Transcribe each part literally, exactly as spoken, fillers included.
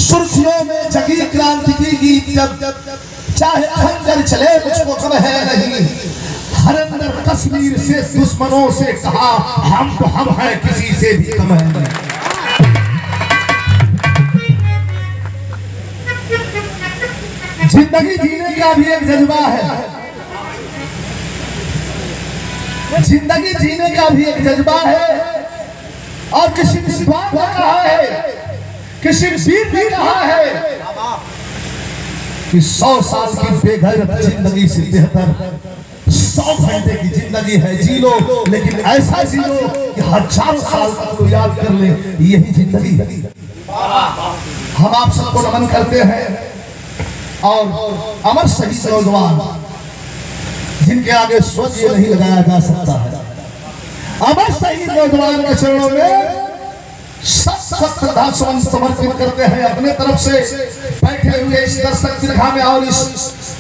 सुर्खियों में जगी क्रांति की गीत जब चाहे खंजर चले मुझको कब है नहीं। हर अंदर कश्मीर से दुश्मनों से कहा हम तो हम हैं किसी से भी कम है। जिंदगी जीने का भी एक जज्बा है, जिंदगी जीने का भी एक जज्बा है। और किसी विद्वान ने कहा है, किसी वीर ने कहा है कि सौ साल की बेगैरत जिंदगी से बेहतर सौ घंटे की जिंदगी है। जी लो, लेकिन ऐसा जी लो कि हजारों साल तक को याद कर ले, यही जिंदगी है। हम आप सबको नमन करते हैं और अमर शहीद नौजवान जिनके आगे सोच ये नहीं लगाया जा सकता है, अमर शहीद नौजवान के चरणों में श्रद्धा सुमन समर्पित करते हैं अपने तरफ से बैठे हुए इस दर्शक दीर्घा में। और इस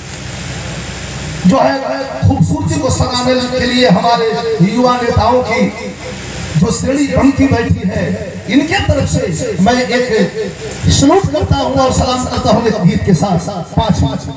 जो है खूबसूरती को सजाने के लिए हमारे युवा नेताओं की जो श्रेणी बनती बैठी है, इनके तरफ से मैं एक सलूट करता हूं और सलाम करता हूं एक गीत के साथ। पांच पांच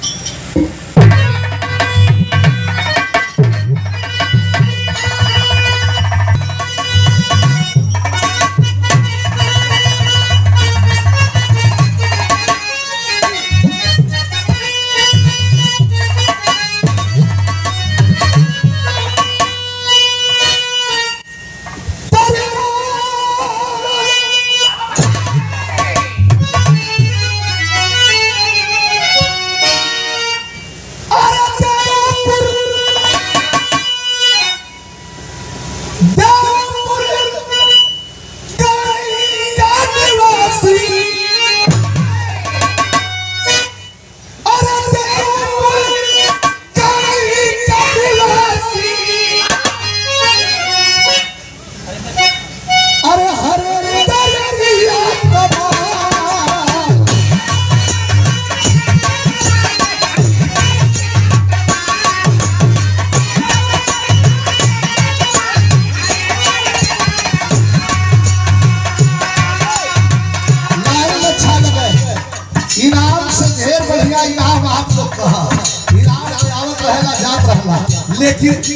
लेकिन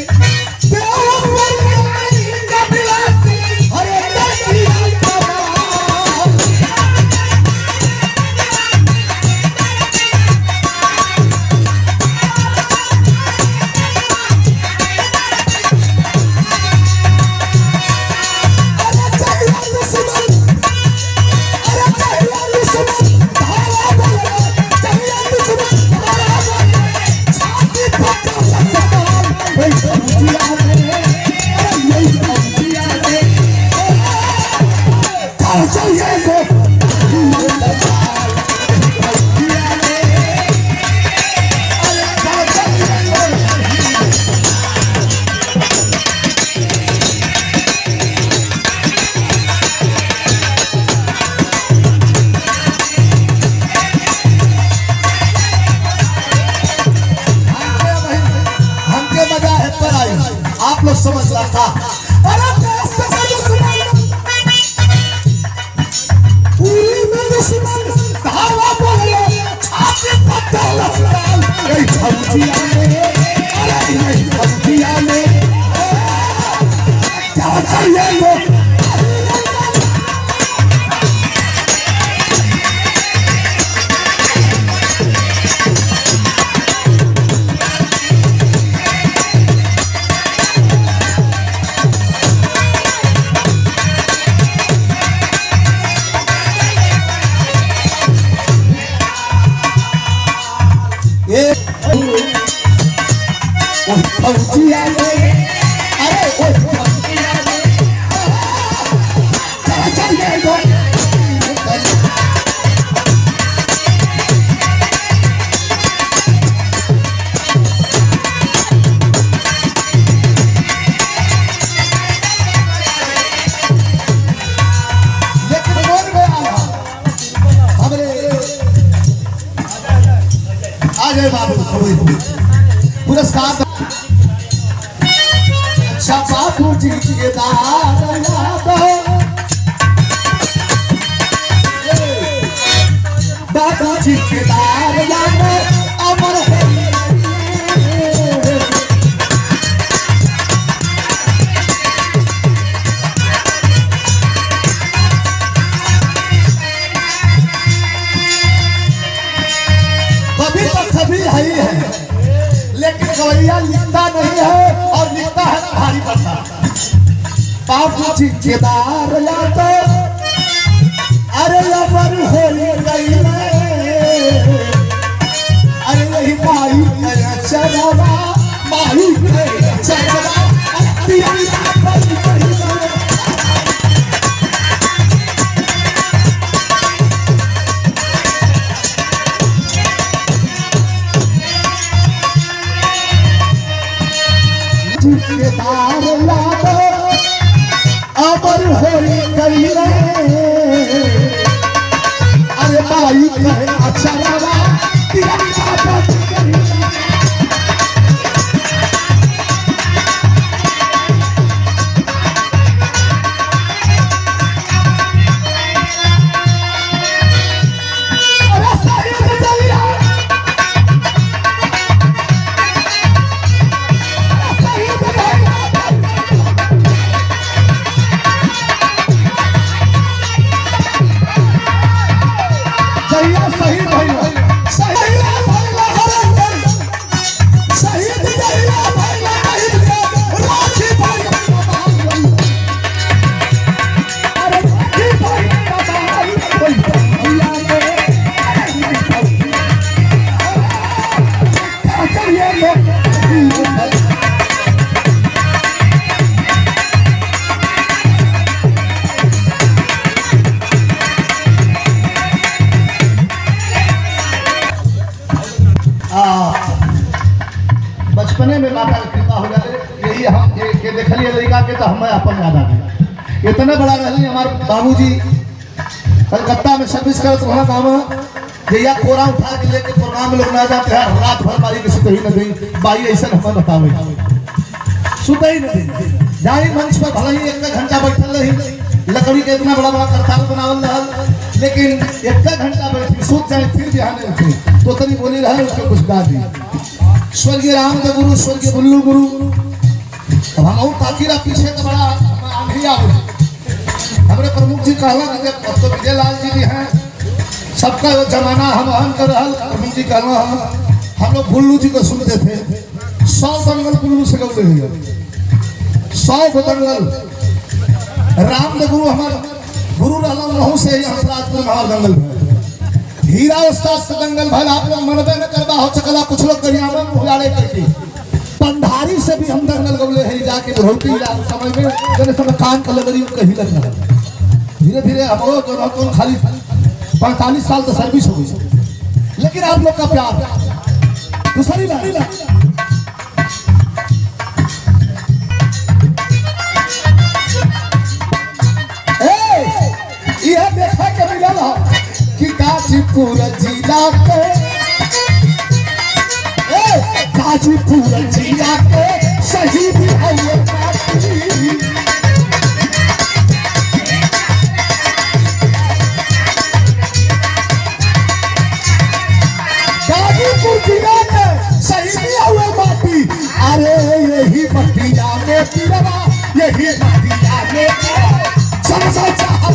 आप लोग समझ रहा था पुरस्कार बापू जी के दादा ठेकेदार लागे अमर कभी तो कभी है ही है, लेकिन गवैया लिखता नहीं है और लिखता है ना भारी पड़ता। बाबू ठेकेदार लागे अरे अमर हो गई, अरे वही माई गया चरवा, माई गया चरवा, ठेकेदार लागे अमर हो गई, अरे माई गया चरवा, बचपने में माता की कृपा हो जाए, यही हम के, के देखलिए लड़का के तो हमें अपन याद आ गया। इतना बड़ा रही हमारे बाबूजी कलकत्ता में सर्विस करत वहाँ काम जैया कोरा उठा के लेके प्रोग्राम में लोग ना जाते हैं, रात भर बारी के सुते ही न गई बाई ऐसा हमें बतावे सुते ही नहीं जाई मंच पर भले ही एक घंटा बैठल रही, लकड़ी के इतना बड़ा बड़ा करताल बनावल रहल, लेकिन एक घंटा बैठी सुत जाए फिर बिहान उठे तो तरी बोली रहे उसको कुछ गा दी। स्वर्गीय रामदेव गुरु, स्वर्गीय बुल्लू गुरु, अब हम ताकीरा पीछे तो बड़ा आंधिया हमारे प्रमुख जी कहला जब अब तो विजय लाल जी भी हैं, सबका वो जमाना हम अहम कर रहा। प्रमुख जी कहना हम हम लोग बुल्लू जी को सुनते थे, सौ दंगल बुल्लू से गौले हुए, सौ को दंगल रामदेव गुरु हमारे गुरु रहला रहू से हंसराजपुर हमार दंगल भर हीरा उस्ताद से दंगल भर। आप लोग मनबे न करवा हो सकला, कुछ लोग करियामा में उजाड़े करके पंधारी से भी हम दंगल गौले है जाके बुढ़ौती जा समय में जने समय कान का लगरी कहीं लगना। धीरे धीरे हमरो जो तो खाली पैंतालीस साल तो सर्विस हो गई, लेकिन आप लोग का प्यार दूसरी बात यह देखा के मिलल कि गाजीपुर जिला के गाजीपुर जिला के शहीद हुए गाजीपुर जिला के शहीद हुए माटी, अरे यही मटिया में पिरवा, यही मटिया में समझा चाह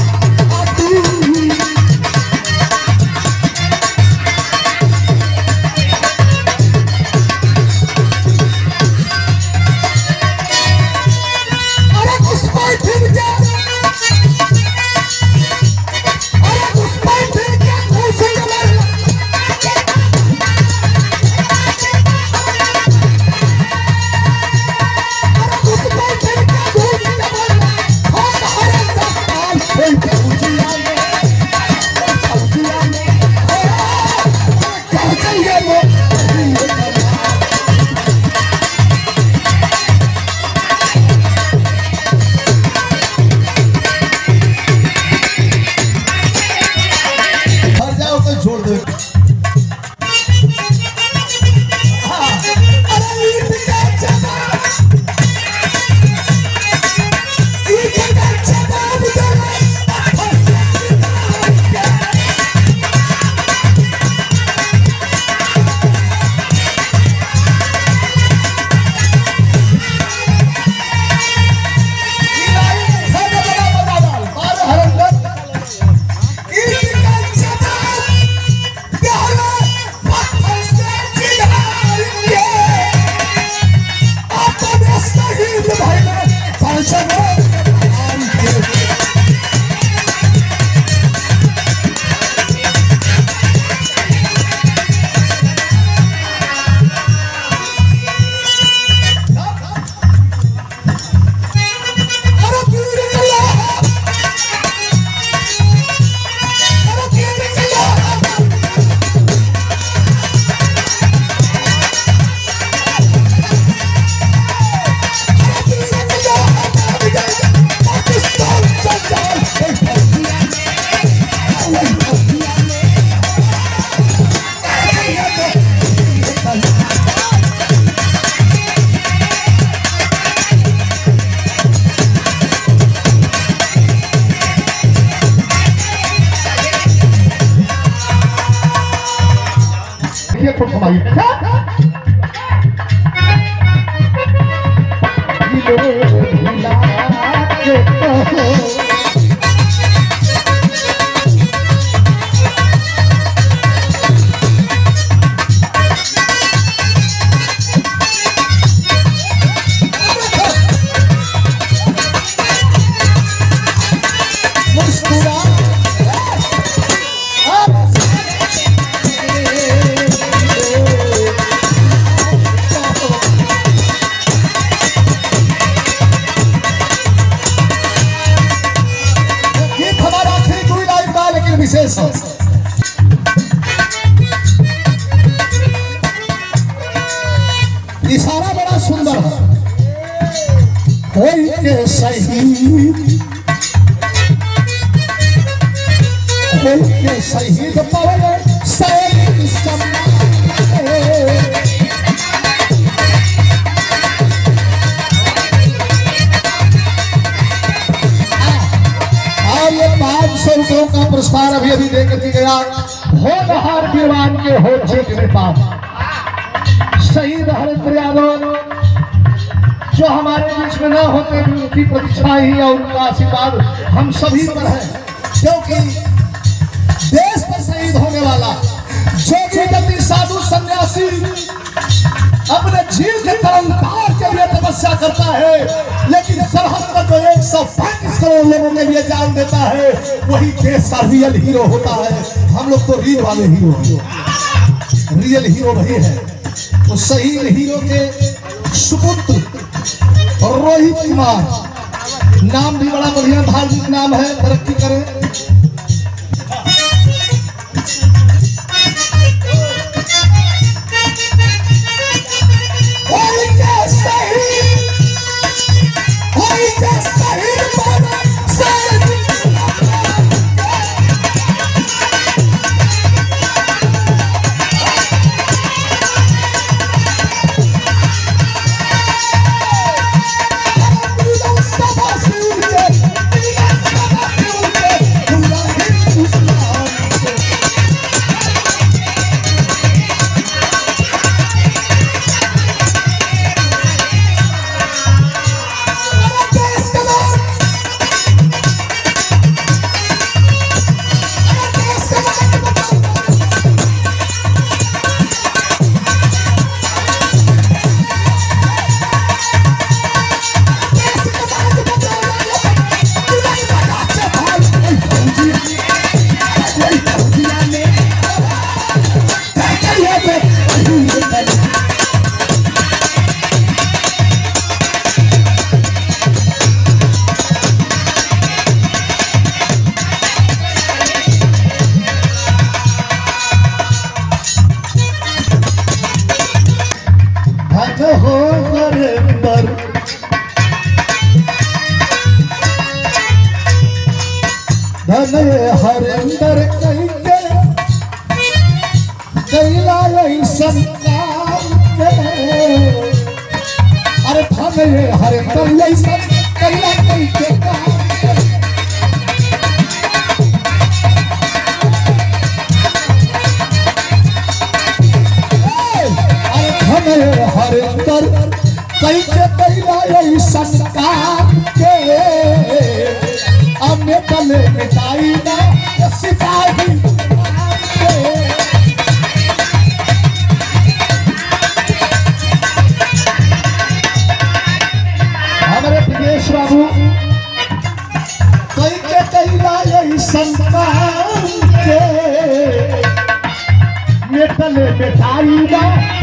देखिए तो समाइए विशेष है। इशारा बड़ा सुंदर है। कोई के शहीद कोई के शहीद पवन सैनिक पांच सौ रुपयों का पुरस्कार अभी अभी दे करके गया होनहार दीवान के हो के पास शहीद हरेंद्र यादव जो हमारे बीच में न होते भी उनकी प्रतीक्षा ही और उनका आशीर्वाद हम सभी पर है, क्योंकि देश पर शहीद होने वाला जोगी गति साधु सन्यासी अपने जीव के तरंकार के लिए तपस्या करता है, लेकिन सरहद पर जो एक सौ पैंतीस करोड़ लोगों के लिए जान देता है वही देश का रियल हीरो होता है। हम लोग तो रील वाले हीरो रियल हीरो वही है। तो शहीद हीरो के सुपुत्र रोहित कुमार, नाम भी बड़ा बढ़िया धार्मिक नाम है, तरक्की करें। हो हरेंदर धन हरेंदर कहीं के कैला संतान के, अरे धन हरेंदर कैला कहीं के हरेंदर कई के कैला संस्कार के अब तले मिटाई ना सिपाही हमारे प्रदेश बाबू कई के कैला संस्कार के तले मिटाई ना